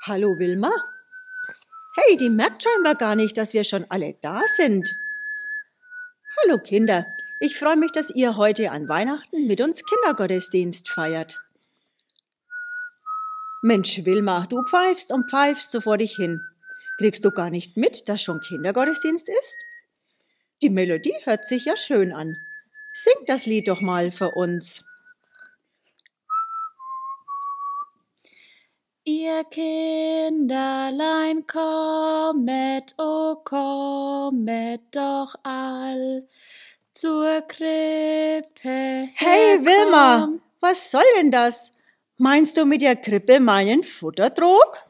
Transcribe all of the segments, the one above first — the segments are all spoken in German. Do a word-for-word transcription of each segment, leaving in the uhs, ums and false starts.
Hallo Wilma. Hey, die merkt scheinbar gar nicht, dass wir schon alle da sind. Hallo Kinder, ich freue mich, dass ihr heute an Weihnachten mit uns Kindergottesdienst feiert. Mensch Wilma, du pfeifst und pfeifst so vor dich hin. Kriegst du gar nicht mit, dass schon Kindergottesdienst ist? Die Melodie hört sich ja schön an. Sing das Lied doch mal für uns. Ihr Kinderlein kommet, o kommet doch all zur Krippe. Hey Wilma, was soll denn das? Meinst du mit der Krippe meinen Futtertrog?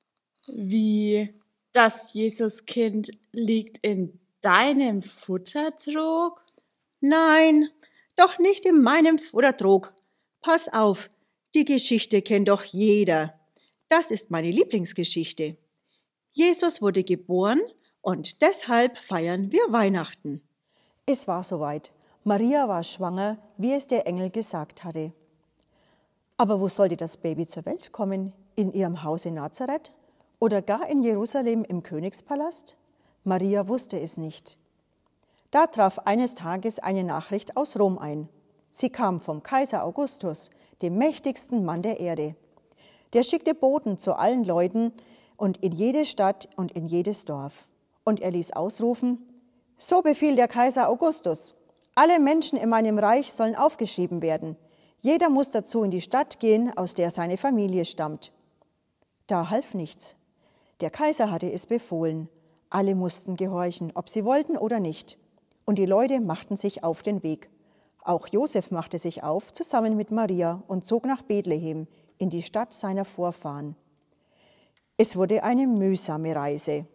Wie? Das Jesuskind liegt in deinem Futtertrog? Nein, doch nicht in meinem Futtertrog. Pass auf, die Geschichte kennt doch jeder. Das ist meine Lieblingsgeschichte. Jesus wurde geboren und deshalb feiern wir Weihnachten. Es war soweit. Maria war schwanger, wie es der Engel gesagt hatte. Aber wo sollte das Baby zur Welt kommen? In ihrem Haus in Nazareth? Oder gar in Jerusalem im Königspalast? Maria wusste es nicht. Da traf eines Tages eine Nachricht aus Rom ein. Sie kam vom Kaiser Augustus, dem mächtigsten Mann der Erde. Der schickte Boten zu allen Leuten und in jede Stadt und in jedes Dorf. Und er ließ ausrufen: So befiehlt der Kaiser Augustus. Alle Menschen in meinem Reich sollen aufgeschrieben werden. Jeder muss dazu in die Stadt gehen, aus der seine Familie stammt. Da half nichts. Der Kaiser hatte es befohlen. Alle mussten gehorchen, ob sie wollten oder nicht. Und die Leute machten sich auf den Weg. Auch Josef machte sich auf, zusammen mit Maria, und zog nach Bethlehem, in die Stadt seiner Vorfahren. Es wurde eine mühsame Reise.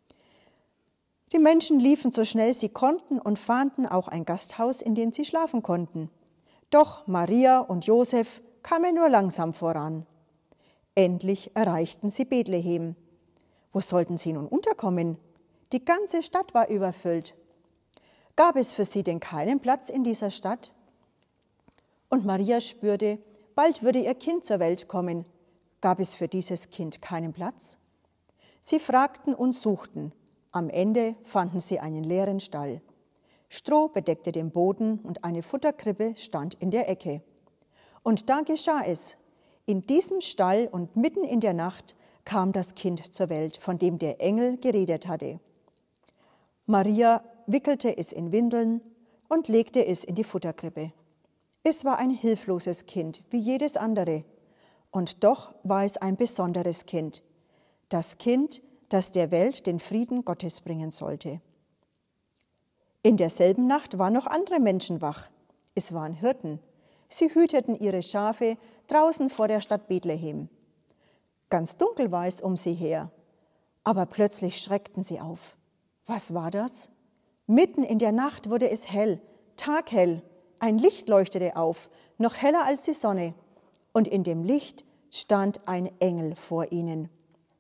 Die Menschen liefen so schnell sie konnten und fanden auch ein Gasthaus, in dem sie schlafen konnten. Doch Maria und Josef kamen nur langsam voran. Endlich erreichten sie Bethlehem. Wo sollten sie nun unterkommen? Die ganze Stadt war überfüllt. Gab es für sie denn keinen Platz in dieser Stadt? Und Maria spürte, bald würde ihr Kind zur Welt kommen. Gab es für dieses Kind keinen Platz? Sie fragten und suchten. Am Ende fanden sie einen leeren Stall. Stroh bedeckte den Boden und eine Futterkrippe stand in der Ecke. Und da geschah es. In diesem Stall und mitten in der Nacht kam das Kind zur Welt, von dem der Engel geredet hatte. Maria wickelte es in Windeln und legte es in die Futterkrippe. Es war ein hilfloses Kind, wie jedes andere. Und doch war es ein besonderes Kind. Das Kind, das der Welt den Frieden Gottes bringen sollte. In derselben Nacht waren noch andere Menschen wach. Es waren Hirten. Sie hüteten ihre Schafe draußen vor der Stadt Bethlehem. Ganz dunkel war es um sie her. Aber plötzlich schreckten sie auf. Was war das? Mitten in der Nacht wurde es hell, taghell. Ein Licht leuchtete auf, noch heller als die Sonne. Und in dem Licht stand ein Engel vor ihnen.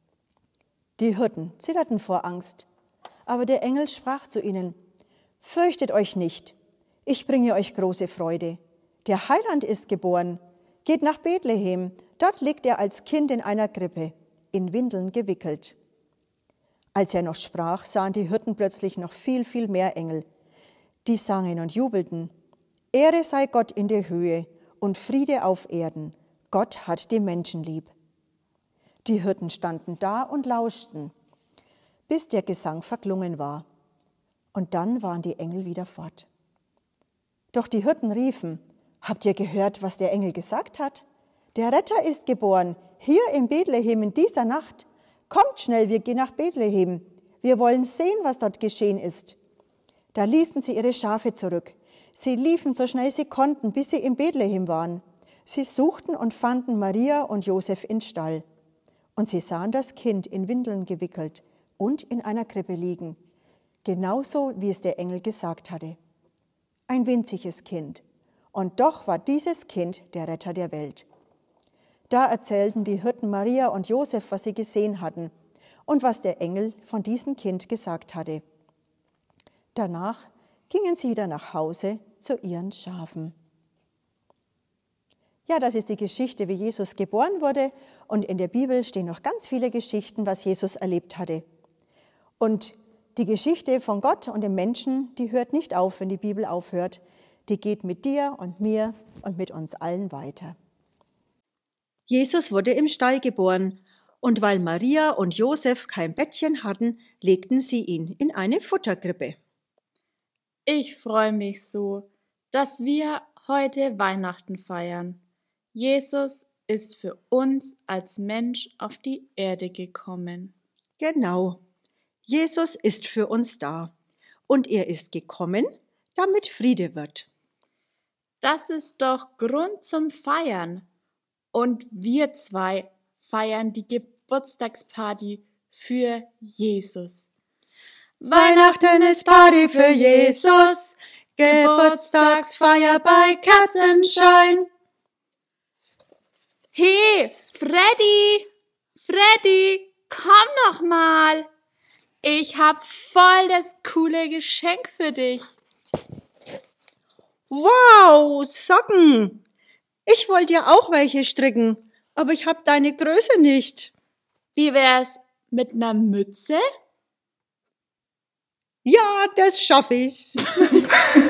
Die Hirten zitterten vor Angst. Aber der Engel sprach zu ihnen: Fürchtet euch nicht, ich bringe euch große Freude. Der Heiland ist geboren. Geht nach Bethlehem, dort liegt er als Kind in einer Krippe, in Windeln gewickelt. Als er noch sprach, sahen die Hirten plötzlich noch viel, viel mehr Engel. Die sangen und jubelten: Ehre sei Gott in der Höhe und Friede auf Erden. Gott hat die Menschen lieb. Die Hirten standen da und lauschten, bis der Gesang verklungen war. Und dann waren die Engel wieder fort. Doch die Hirten riefen: Habt ihr gehört, was der Engel gesagt hat? Der Retter ist geboren, hier in Bethlehem in dieser Nacht. Kommt schnell, wir gehen nach Bethlehem. Wir wollen sehen, was dort geschehen ist. Da ließen sie ihre Schafe zurück. Sie liefen so schnell sie konnten, bis sie in Bethlehem waren. Sie suchten und fanden Maria und Josef im Stall. Und sie sahen das Kind in Windeln gewickelt und in einer Krippe liegen, genauso wie es der Engel gesagt hatte. Ein winziges Kind. Und doch war dieses Kind der Retter der Welt. Da erzählten die Hirten Maria und Josef, was sie gesehen hatten und was der Engel von diesem Kind gesagt hatte. Danach gingen sie wieder nach Hause zu ihren Schafen. Ja, das ist die Geschichte, wie Jesus geboren wurde. Und in der Bibel stehen noch ganz viele Geschichten, was Jesus erlebt hatte. Und die Geschichte von Gott und dem Menschen, die hört nicht auf, wenn die Bibel aufhört. Die geht mit dir und mir und mit uns allen weiter. Jesus wurde im Stall geboren. Und weil Maria und Josef kein Bettchen hatten, legten sie ihn in eine Futterkrippe. Ich freue mich so, dass wir heute Weihnachten feiern. Jesus ist für uns als Mensch auf die Erde gekommen. Genau. Jesus ist für uns da. Und er ist gekommen, damit Friede wird. Das ist doch Grund zum Feiern. Und wir zwei feiern die Geburtstagsparty für Jesus. Weihnachten ist Party für Jesus, Geburtstagsfeier bei Kerzenschein. Hey, Freddy, Freddy, komm noch mal. Ich hab voll das coole Geschenk für dich. Wow, Socken. Ich wollte dir auch welche stricken, aber ich habe deine Größe nicht. Wie wär's mit einer Mütze? Ja, das schaffe ich.